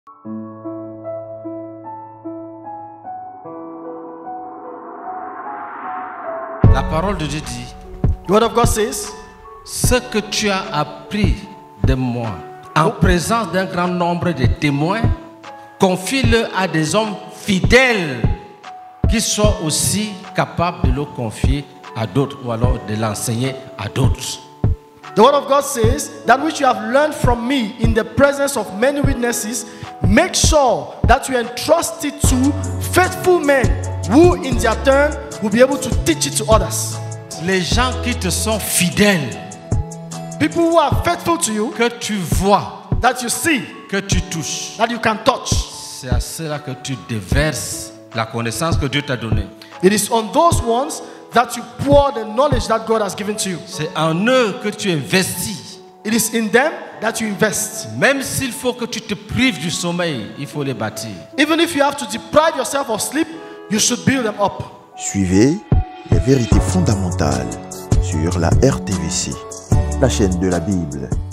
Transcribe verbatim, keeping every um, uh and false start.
La parole de Dieu dit, The word of God says, ce que tu as appris de moi, en présence d'un grand nombre de témoins, confie-le à des hommes fidèles qui soient aussi capables de le confier à d'autres ou alors de l'enseigner à d'autres. the word of God says, that which you have learned from me in the presence of many witnesses, make sure that you entrust it to faithful men who in their turn will be able to teach it to others. Les gens qui te sont fidèles, People who are faithful to you, que tu vois, that you see, que tu touches, that you can touch. c'est à cela que tu déverses la connaissance que Dieu t'a donnée. It is on those ones that you pour the knowledge that God has given to you. C'est en eux que tu investis. It is in them that you invest. Même s'il faut que tu te prives du sommeil, il faut les bâtir. Even if you have to deprive yourself of sleep, you should build them up. Suivez les vérités fondamentales sur la R T V C, la chaîne de la Bible.